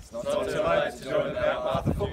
It's not too late to join the Mount Martha football.